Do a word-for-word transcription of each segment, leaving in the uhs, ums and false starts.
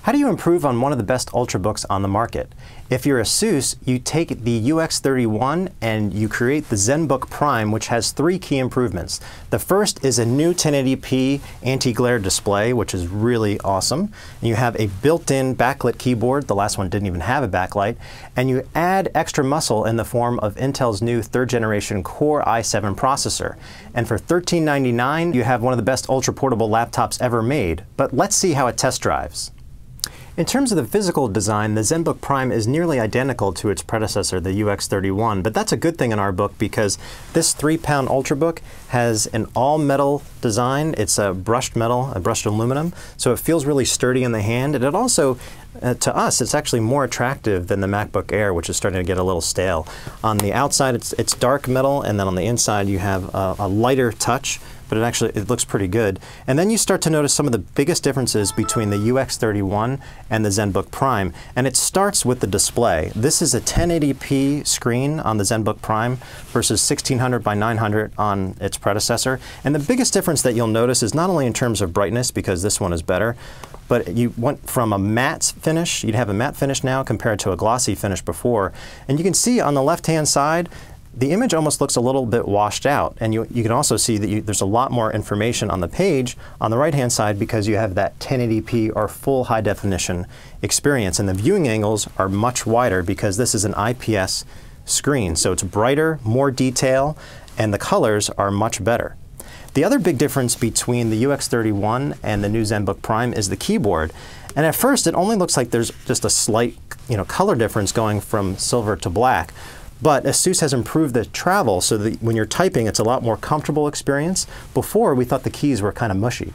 How do you improve on one of the best Ultrabooks on the market? If you're ASUS, you take the U X thirty-one and you create the ZenBook Prime, which has three key improvements. The first is a new ten eighty p anti-glare display, which is really awesome. And you have a built-in backlit keyboard. The last one didn't even have a backlight. And you add extra muscle in the form of Intel's new third generation Core i seven processor. And for thirteen ninety-nine, you have one of the best ultra-portable laptops ever made. But let's see how it test drives. In terms of the physical design, the ZenBook Prime is nearly identical to its predecessor, the U X thirty-one, but that's a good thing in our book because this three pound Ultrabook has an all-metal design. It's a brushed metal, a brushed aluminum, so it feels really sturdy in the hand, and it also, uh, to us, it's actually more attractive than the MacBook Air, which is starting to get a little stale. On the outside, it's, it's dark metal, and then on the inside, you have a, a lighter touch, but it actually it looks pretty good. And then you start to notice some of the biggest differences between the U X thirty-one and the ZenBook Prime, and it starts with the display. This is a ten eighty p screen on the ZenBook Prime versus sixteen hundred by nine hundred on its predecessor. And the biggest difference that you'll notice is not only in terms of brightness, because this one is better, but you went from a matte finish, you'd have a matte finish now compared to a glossy finish before. And you can see on the left-hand side, the image almost looks a little bit washed out, and you, you can also see that you, there's a lot more information on the page on the right-hand side because you have that ten eighty p or full high-definition experience, and the viewing angles are much wider because this is an I P S screen, so it's brighter, more detail, and the colors are much better. The other big difference between the U X thirty-one and the new ZenBook Prime is the keyboard. And at first, it only looks like there's just a slight, you know, color difference going from silver to black. But ASUS has improved the travel so that when you're typing, it's a lot more comfortable experience. Before, we thought the keys were kind of mushy.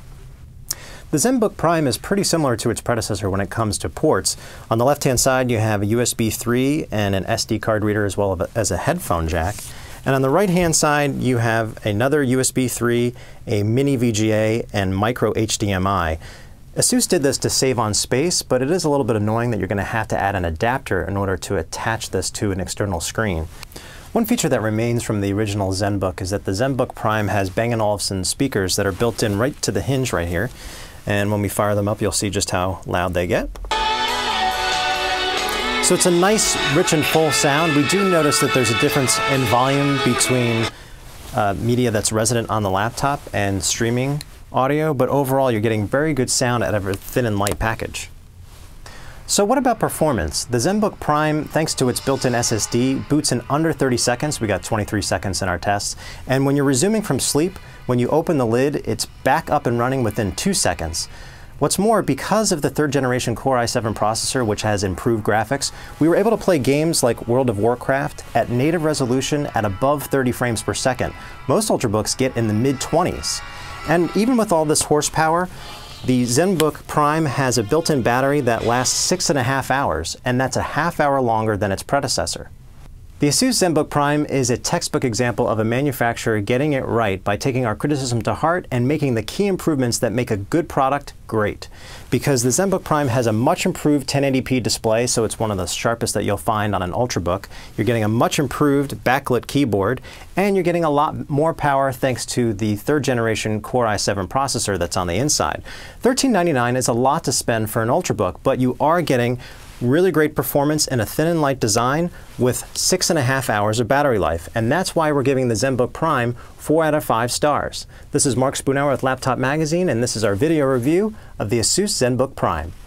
The ZenBook Prime is pretty similar to its predecessor when it comes to ports. On the left-hand side, you have a U S B three and an S D card reader as well as a headphone jack. And on the right-hand side, you have another U S B three, a mini V G A, and micro H D M I. ASUS did this to save on space, but it is a little bit annoying that you're going to have to add an adapter in order to attach this to an external screen. One feature that remains from the original ZenBook is that the ZenBook Prime has Bang and Olufsen speakers that are built in right to the hinge right here. And when we fire them up, you'll see just how loud they get. So it's a nice, rich and full sound. We do notice that there's a difference in volume between uh, media that's resident on the laptop and streaming audio, but overall you're getting very good sound out of a thin and light package. So what about performance? The ZenBook Prime, thanks to its built-in S S D, boots in under thirty seconds. We got twenty-three seconds in our tests. And when you're resuming from sleep, when you open the lid, it's back up and running within two seconds. What's more, because of the third generation Core i seven processor, which has improved graphics, we were able to play games like World of Warcraft at native resolution at above thirty frames per second. Most Ultrabooks get in the mid twenties. And even with all this horsepower, the ZenBook Prime has a built-in battery that lasts six and a half hours, and that's a half hour longer than its predecessor. The ASUS ZenBook Prime is a textbook example of a manufacturer getting it right by taking our criticism to heart and making the key improvements that make a good product great. Because the ZenBook Prime has a much improved ten eighty p display, so it's one of the sharpest that you'll find on an Ultrabook. You're getting a much improved backlit keyboard, and you're getting a lot more power thanks to the third generation Core i seven processor that's on the inside. thirteen ninety-nine is a lot to spend for an Ultrabook, but you are getting really great performance and a thin and light design with six and a half hours of battery life. And that's why we're giving the ZenBook Prime four out of five stars. This is Mark Spoonhour with Laptop Magazine, and this is our video review of the ASUS ZenBook Prime.